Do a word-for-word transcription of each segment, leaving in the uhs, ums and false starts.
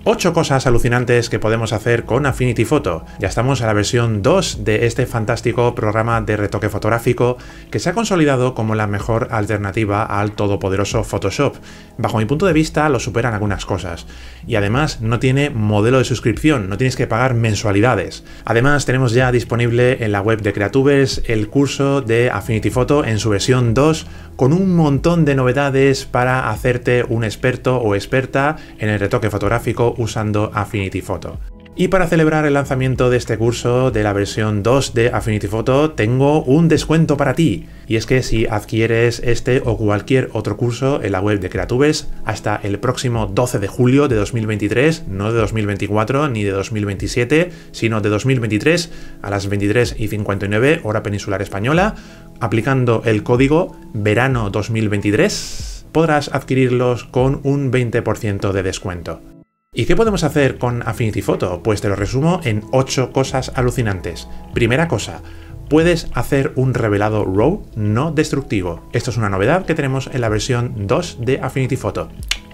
ocho cosas alucinantes que podemos hacer con Affinity Photo. Ya estamos a la versión dos de este fantástico programa de retoque fotográfico que se ha consolidado como la mejor alternativa al todopoderoso Photoshop. Bajo mi punto de vista lo superan algunas cosas. Y además no tiene modelo de suscripción, no tienes que pagar mensualidades. Además tenemos ya disponible en la web de Creatubers el curso de Affinity Photo en su versión dos con un montón de novedades para hacerte un experto o experta en el retoque fotográfico usando Affinity Photo. Y para celebrar el lanzamiento de este curso de la versión dos de Affinity Photo tengo un descuento para ti. Y es que si adquieres este o cualquier otro curso en la web de Creatubers hasta el próximo doce de julio de dos mil veintitrés, no de dos mil veinticuatro ni de dos mil veintisiete, sino de dos mil veintitrés a las veintitrés y cincuenta y nueve hora peninsular española, aplicando el código verano dos mil veintitrés, podrás adquirirlos con un veinte por ciento de descuento. ¿Y qué podemos hacer con Affinity Photo? Pues te lo resumo en ocho cosas alucinantes. Primera cosa, puedes hacer un revelado RAW no destructivo. Esto es una novedad que tenemos en la versión dos de Affinity Photo.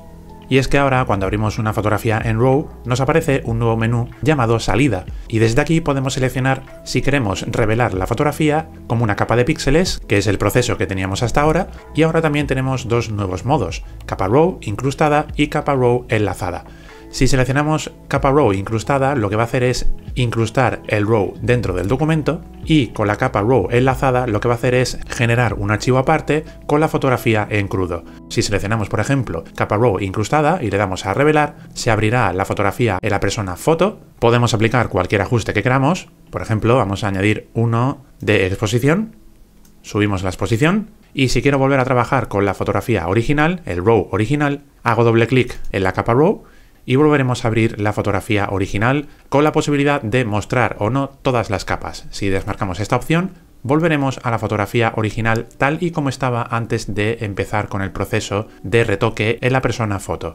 Y es que ahora cuando abrimos una fotografía en RAW nos aparece un nuevo menú llamado Salida y desde aquí podemos seleccionar si queremos revelar la fotografía como una capa de píxeles, que es el proceso que teníamos hasta ahora, y ahora también tenemos dos nuevos modos, capa RAW incrustada y capa RAW enlazada. Si seleccionamos capa RAW incrustada, lo que va a hacer es incrustar el RAW dentro del documento y con la capa RAW enlazada lo que va a hacer es generar un archivo aparte con la fotografía en crudo. Si seleccionamos, por ejemplo, capa RAW incrustada y le damos a revelar, se abrirá la fotografía en la persona foto. Podemos aplicar cualquier ajuste que queramos. Por ejemplo, vamos a añadir uno de exposición. Subimos la exposición. Y si quiero volver a trabajar con la fotografía original, el RAW original, hago doble clic en la capa RAW y volveremos a abrir la fotografía original con la posibilidad de mostrar o no todas las capas. Si desmarcamos esta opción, volveremos a la fotografía original tal y como estaba antes de empezar con el proceso de retoque en la persona foto.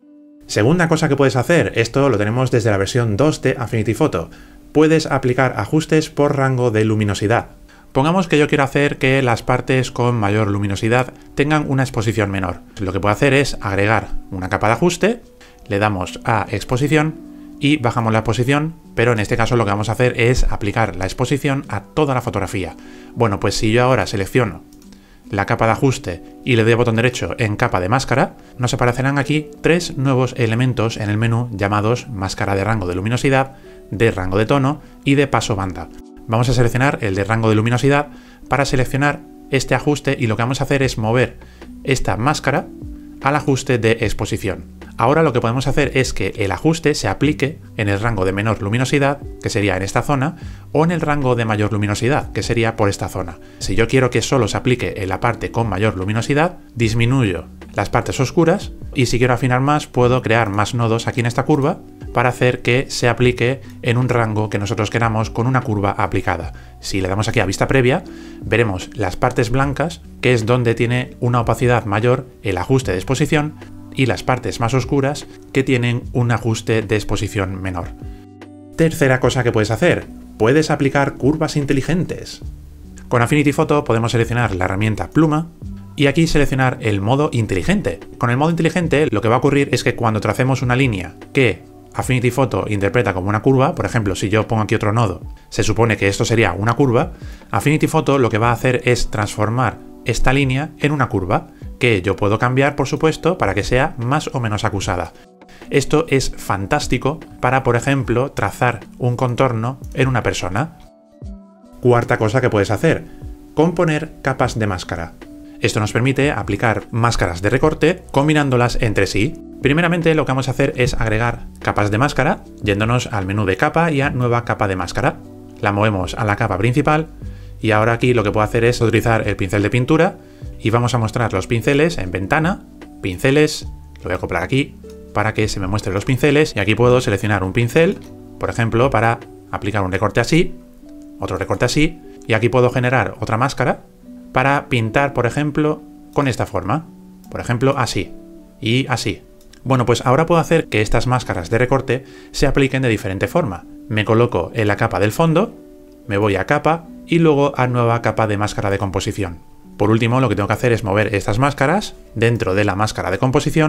Segunda cosa que puedes hacer, esto lo tenemos desde la versión dos de Affinity Photo. Puedes aplicar ajustes por rango de luminosidad. Pongamos que yo quiero hacer que las partes con mayor luminosidad tengan una exposición menor. Lo que puedo hacer es agregar una capa de ajuste, le damos a exposición y bajamos la exposición, pero en este caso lo que vamos a hacer es aplicar la exposición a toda la fotografía. Bueno, pues si yo ahora selecciono la capa de ajuste y le doy al botón derecho en capa de máscara, nos aparecerán aquí tres nuevos elementos en el menú llamados máscara de rango de luminosidad, de rango de tono y de paso banda. Vamos a seleccionar el de rango de luminosidad para seleccionar este ajuste y lo que vamos a hacer es mover esta máscara al ajuste de exposición. Ahora lo que podemos hacer es que el ajuste se aplique en el rango de menor luminosidad, que sería en esta zona, o en el rango de mayor luminosidad, que sería por esta zona. Si yo quiero que solo se aplique en la parte con mayor luminosidad, disminuyo las partes oscuras y si quiero afinar más puedo crear más nodos aquí en esta curva para hacer que se aplique en un rango que nosotros queramos con una curva aplicada. Si le damos aquí a vista previa, veremos las partes blancas, que es donde tiene una opacidad mayor el ajuste de exposición, y las partes más oscuras que tienen un ajuste de exposición menor. Tercera cosa que puedes hacer, puedes aplicar curvas inteligentes. Con Affinity Photo podemos seleccionar la herramienta pluma y aquí seleccionar el modo inteligente. Con el modo inteligente lo que va a ocurrir es que cuando tracemos una línea que Affinity Photo interpreta como una curva, por ejemplo, si yo pongo aquí otro nodo, se supone que esto sería una curva, Affinity Photo lo que va a hacer es transformar esta línea en una curva, que yo puedo cambiar, por supuesto, para que sea más o menos acusada. Esto es fantástico para, por ejemplo, trazar un contorno en una persona. Cuarta cosa que puedes hacer, componer capas de máscara. Esto nos permite aplicar máscaras de recorte combinándolas entre sí. Primeramente lo que vamos a hacer es agregar capas de máscara, yéndonos al menú de capa y a nueva capa de máscara. La movemos a la capa principal y ahora aquí lo que puedo hacer es utilizar el pincel de pintura y vamos a mostrar los pinceles en ventana, pinceles, lo voy a acoplar aquí para que se me muestren los pinceles y aquí puedo seleccionar un pincel, por ejemplo, para aplicar un recorte así, otro recorte así y aquí puedo generar otra máscara para pintar, por ejemplo, con esta forma, por ejemplo, así y así. Bueno, pues ahora puedo hacer que estas máscaras de recorte se apliquen de diferente forma. Me coloco en la capa del fondo, me voy a capa y luego a nueva capa de máscara de composición. Por último, lo que tengo que hacer es mover estas máscaras dentro de la máscara de composición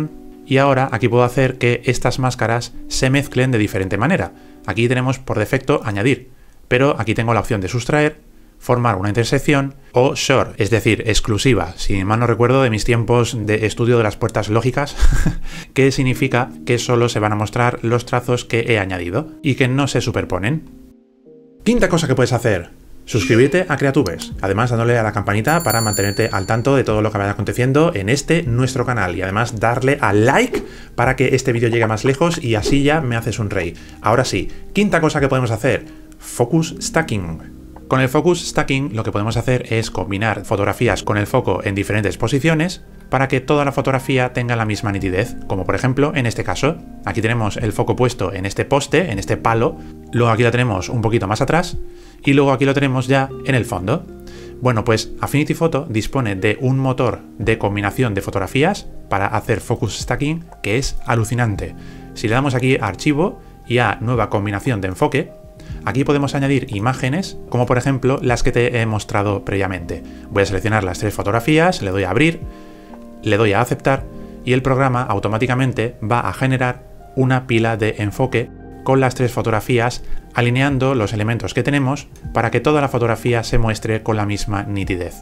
Y ahora aquí puedo hacer que estas máscaras se mezclen de diferente manera. Aquí tenemos por defecto añadir, pero aquí tengo la opción de sustraer, formar una intersección o short, es decir, exclusiva, si mal no recuerdo de mis tiempos de estudio de las puertas lógicas, que significa que solo se van a mostrar los trazos que he añadido y que no se superponen. Quinta cosa que puedes hacer: suscribirte a Creatubes, además dándole a la campanita para mantenerte al tanto de todo lo que vaya aconteciendo en este nuestro canal, y además darle al like para que este vídeo llegue más lejos y así ya me haces un rey. Ahora sí, quinta cosa que podemos hacer: focus stacking. Con el focus stacking lo que podemos hacer es combinar fotografías con el foco en diferentes posiciones para que toda la fotografía tenga la misma nitidez, como por ejemplo en este caso. Aquí tenemos el foco puesto en este poste, en este palo, luego aquí lo tenemos un poquito más atrás y luego aquí lo tenemos ya en el fondo. Bueno, pues Affinity Photo dispone de un motor de combinación de fotografías para hacer focus stacking que es alucinante. Si le damos aquí a archivo y a nueva combinación de enfoque, aquí podemos añadir imágenes, como por ejemplo las que te he mostrado previamente. Voy a seleccionar las tres fotografías, le doy a abrir, le doy a aceptar y el programa automáticamente va a generar una pila de enfoque con las tres fotografías, alineando los elementos que tenemos para que toda la fotografía se muestre con la misma nitidez.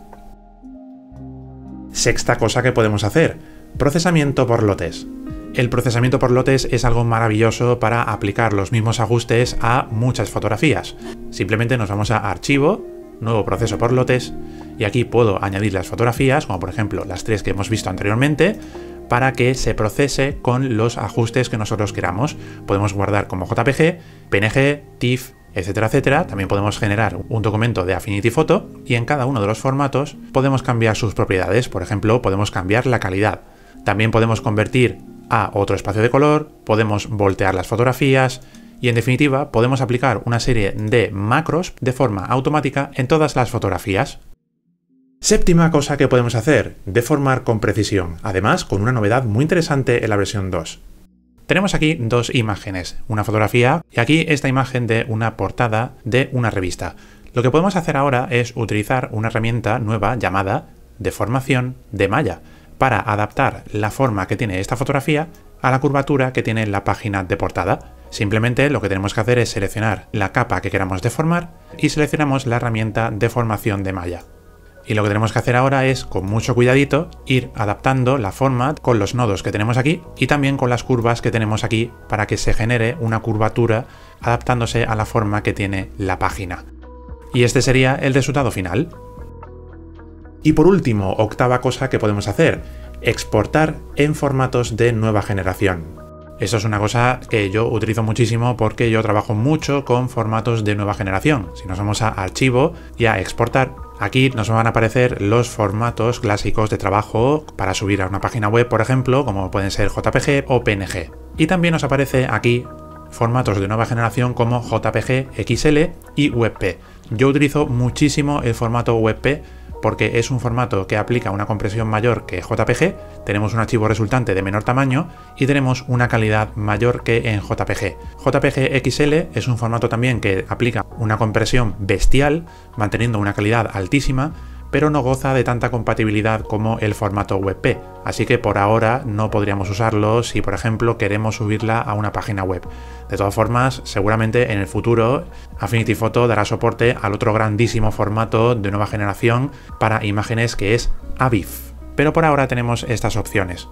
Sexta cosa que podemos hacer: procesamiento por lotes. El procesamiento por lotes es algo maravilloso para aplicar los mismos ajustes a muchas fotografías. Simplemente nos vamos a Archivo, Nuevo proceso por lotes, y aquí puedo añadir las fotografías, como por ejemplo las tres que hemos visto anteriormente, para que se procese con los ajustes que nosotros queramos. Podemos guardar como J P G, P N G, TIFF, etcétera, etcétera. También podemos generar un documento de Affinity Photo y en cada uno de los formatos podemos cambiar sus propiedades. Por ejemplo, podemos cambiar la calidad. También podemos convertir a otro espacio de color, podemos voltear las fotografías y en definitiva podemos aplicar una serie de macros de forma automática en todas las fotografías. Séptima cosa que podemos hacer: deformar con precisión, además con una novedad muy interesante en la versión dos. Tenemos aquí dos imágenes, una fotografía y aquí esta imagen de una portada de una revista. Lo que podemos hacer ahora es utilizar una herramienta nueva llamada deformación de malla para adaptar la forma que tiene esta fotografía a la curvatura que tiene la página de portada. Simplemente lo que tenemos que hacer es seleccionar la capa que queramos deformar y seleccionamos la herramienta deformación de malla. Y lo que tenemos que hacer ahora es, con mucho cuidadito, ir adaptando la forma con los nodos que tenemos aquí y también con las curvas que tenemos aquí para que se genere una curvatura adaptándose a la forma que tiene la página. Y este sería el resultado final. Y por último, octava cosa que podemos hacer: exportar en formatos de nueva generación. Esto es una cosa que yo utilizo muchísimo porque yo trabajo mucho con formatos de nueva generación. Si nos vamos a Archivo y a Exportar, aquí nos van a aparecer los formatos clásicos de trabajo para subir a una página web, por ejemplo, como pueden ser J P G o P N G. Y también nos aparece aquí formatos de nueva generación como J P G, X L y WebP. Yo utilizo muchísimo el formato WebP porque es un formato que aplica una compresión mayor que J P G, tenemos un archivo resultante de menor tamaño y tenemos una calidad mayor que en J P G. J P G X L es un formato también que aplica una compresión bestial, manteniendo una calidad altísima, pero no goza de tanta compatibilidad como el formato WebP, así que por ahora no podríamos usarlo si por ejemplo queremos subirla a una página web. De todas formas, seguramente en el futuro Affinity Photo dará soporte al otro grandísimo formato de nueva generación para imágenes que es A V I F, pero por ahora tenemos estas opciones.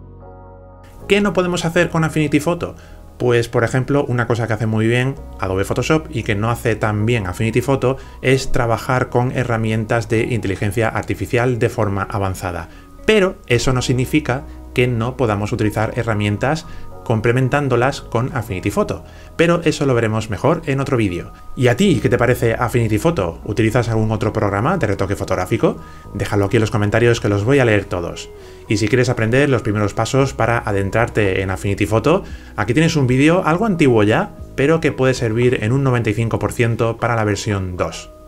¿Qué no podemos hacer con Affinity Photo? Pues por ejemplo, una cosa que hace muy bien Adobe Photoshop y que no hace tan bien Affinity Photo es trabajar con herramientas de inteligencia artificial de forma avanzada. Pero eso no significa que no podamos utilizar herramientas complementándolas con Affinity Photo, pero eso lo veremos mejor en otro vídeo. ¿Y a ti qué te parece Affinity Photo? ¿Utilizas algún otro programa de retoque fotográfico? Déjalo aquí en los comentarios que los voy a leer todos. Y si quieres aprender los primeros pasos para adentrarte en Affinity Photo, aquí tienes un vídeo algo antiguo ya, pero que puede servir en un noventa y cinco por ciento para la versión dos.